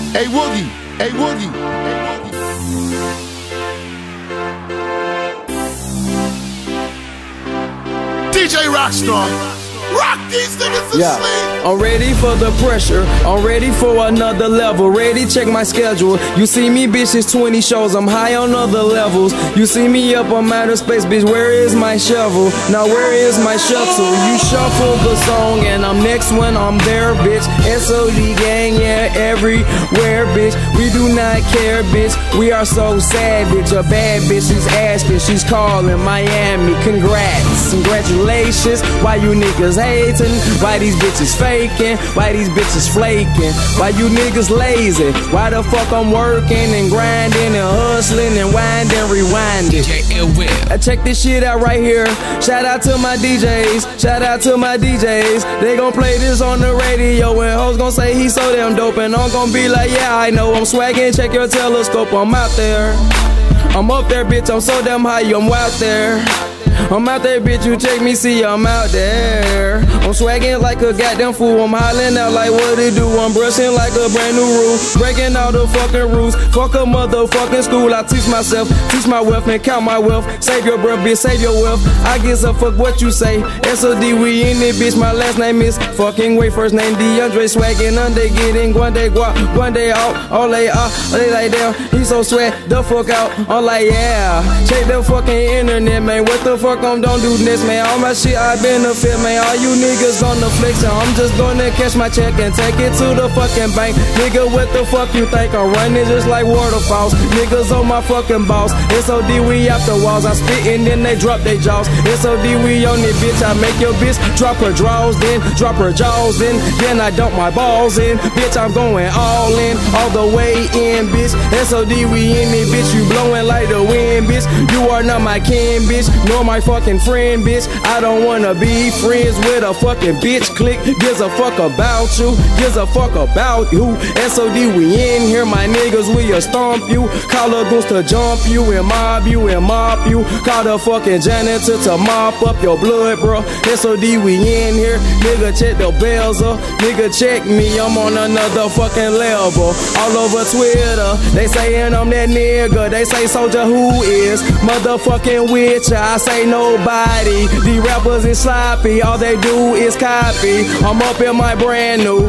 Hey Woogie, hey Woogie, hey Woogie. DJ Rockstar, rock these niggas to sleep. I'm ready for the pressure, I'm ready for another level. Ready, check my schedule. You see me, bitch, it's 20 shows, I'm high on other levels. You see me up on outer space, bitch, where is my shovel? Now where is my shuttle? You shuffle the song and I'm next when I'm there, bitch. SOD gang, yeah, everywhere, bitch. We do not care, bitch, we are so sad, bitch. A bad bitch is asking, she's calling Miami. Congratulations, why you niggas hating? Why these bitches faking? Why these bitches flaking? Why you niggas lazy? Why the fuck I'm working and grinding and hustling and winding, rewinding? Check this shit out right here. Shout out to my DJs, shout out to my DJs. They gon' play this on the radio and hoes gon' say he's so damn dope. And I'm gon' be like, yeah, I know I'm swaggin', check your telescope, I'm out there. I'm up there, bitch, I'm so damn high, I'm out there. I'm out there, bitch, you check me, see I'm out there. I'm swaggin' like a goddamn fool, I'm hollering out like what it do. I'm brushing like a brand new rule, breaking all the fucking rules. Fuck a motherfucking school, I teach myself, teach my wealth and count my wealth. Save your breath, bitch, save your wealth. I guess a fuck what you say. SOD, we in it, bitch, my last name is fucking Way, first name DeAndre. Swaggin' under getting one day guap, one day out. All they like damn, he so swag the fuck out. I'm like, yeah, check the fucking internet, man. What the fuck I'm don't do this, man. All my shit I benefit, man. All you niggas on the flex, and I'm just gonna cash my check and take it to the fucking bank. Nigga, what the fuck you think? I'm running just like waterfalls. Niggas on my fucking boss. SOD, we out the walls. I spit and then they drop their jaws. SOD, we on it, bitch. I make your bitch drop her draws, then drop her jaws in. Then I dump my balls in. Bitch, I'm going all in, all the way in, bitch. SOD, we in it, bitch. You blowing like the wind, bitch. You are not my kin, bitch, nor my fucking friend, bitch. I don't wanna be friends with a fucking bitch. Click, gives a fuck about you, gives a fuck about you. SOD, we in here, my niggas, we'll stomp you. Call a goons to jump you and mob you and mop you. Call the fucking janitor to mop up your blood, bro. SOD, we in here, nigga, check the bells up. Nigga, check me, I'm on another fucking level. All over Twitter, they saying I'm that nigga. They say soldier, who is motherfucking witcher? I say nobody. These rappers is sloppy, all they do is copy. I'm up in my brand new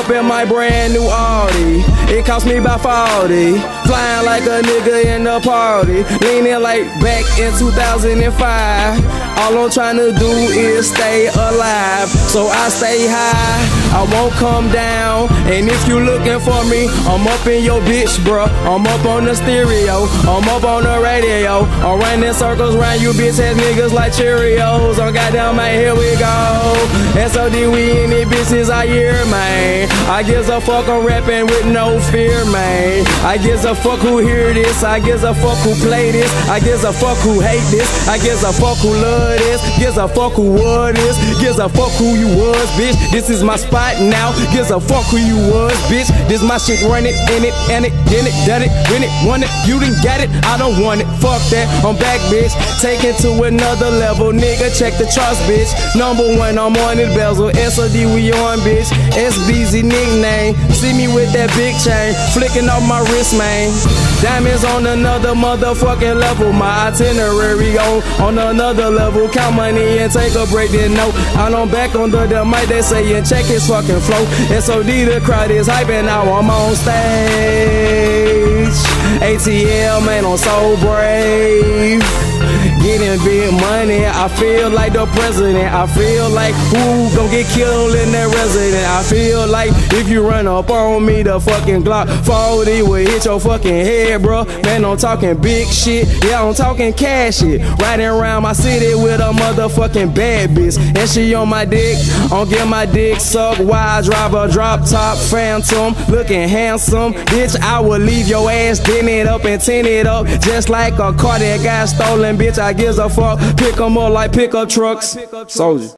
Audi. It cost me about 40. Flying like a nigga in the party. Leaning like back in 2005. All I'm trying to do is stay alive, so I stay high, I won't come down. And if you looking for me, I'm up in your bitch, bruh. I'm up on the stereo, I'm up on the radio. I'm running circles round you bitch ass niggas like Cheerios. Oh goddamn, man, here we go. SOD, we in it, bitches, I hear, man. I gives a fuck, I'm rapping with no fear, man. I gives a fuck who hear this, I gives a fuck who play this, I gives a fuck who hate this, I gives a fuck who love this, gives a fuck who what is, gives a fuck who you was, bitch. This is my spot now, gives a fuck who you was, bitch. This my shit, run it, in it, and it, did it, done it, win it, won it. You didn't get it, I don't want it, fuck that, I'm back, bitch. Take it to another level, nigga, check the charts, bitch. Number one, I'm on it, bezel. SOD, we on, bitch. SBZ nickname, see me with that big chain, flicking off my wrist, man. Diamonds on another motherfucking level. My itinerary on another level. Count money and take a break, then no. I'm back on the mic, they say, and check his fucking flow. SOD, the crowd is hyping, now I'm on stage. ATL, man, I'm so brave. Getting big money, I feel like the president. I feel like who gon' get killed in that resident. I feel like if you run up on me, the fucking Glock 40 will hit your fucking head, bro. Man, I'm talking big shit, yeah, I'm talking cash shit. Riding around my city with a motherfucking bad bitch, and she on my dick, I'm getting my dick sucked. Wide drive a drop top Phantom, looking handsome. Bitch, I will leave your ass dented up and tinted up, just like a car that got stolen, bitch. I gives a fuck, pick 'em up like pickup trucks. Soldier.